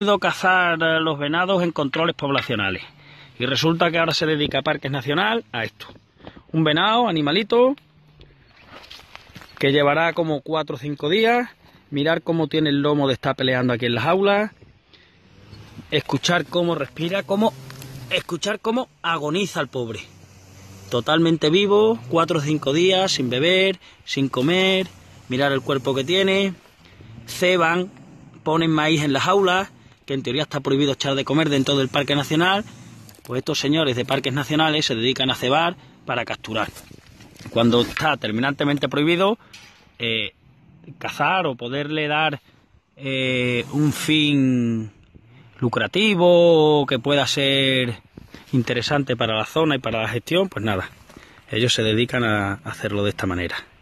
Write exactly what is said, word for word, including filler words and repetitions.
ido a cazar los venados en controles poblacionales y resulta que ahora se dedica a Parques Nacional a esto. Un venado, animalito, que llevará como cuatro o cinco días, mirar cómo tiene el lomo de estar peleando aquí en las aulas, escuchar cómo respira, cómo, escuchar cómo agoniza el pobre. Totalmente vivo, cuatro o cinco días, sin beber, sin comer, mirar el cuerpo que tiene, ceban, ponen maíz en las aulas, que en teoría está prohibido echar de comer dentro del Parque Nacional. Pues estos señores de Parques Nacionales se dedican a cebar para capturar. Cuando está terminantemente prohibido eh, cazar o poderle dar eh, un fin lucrativo que pueda ser interesante para la zona y para la gestión, pues nada, ellos se dedican a hacerlo de esta manera.